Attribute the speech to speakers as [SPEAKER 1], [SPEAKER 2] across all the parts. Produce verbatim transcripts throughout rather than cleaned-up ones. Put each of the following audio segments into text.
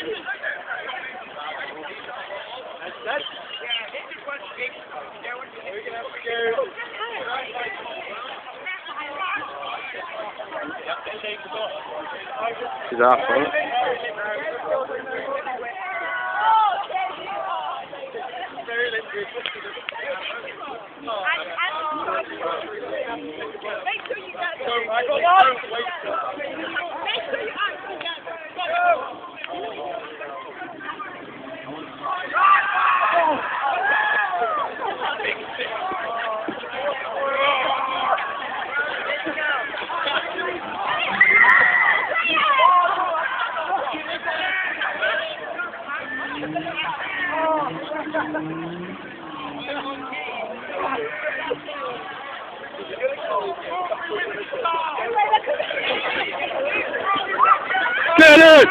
[SPEAKER 1] That's, yeah, this is what's big. Yeah, we're going to have to go.
[SPEAKER 2] She's out front.
[SPEAKER 1] Make sure you got it. I got one. Make sure you actually get
[SPEAKER 2] Get it!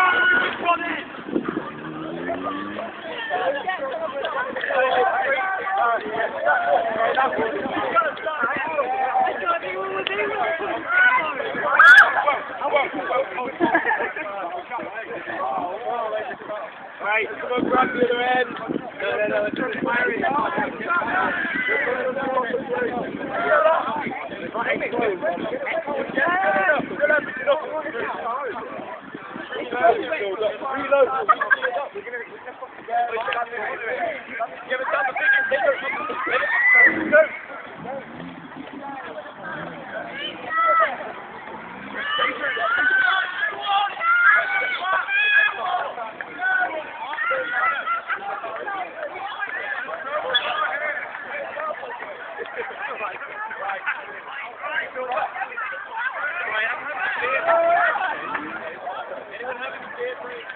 [SPEAKER 1] Right, come on, grab the other end. No, no, no, it's just firing. Anyone having a beer break?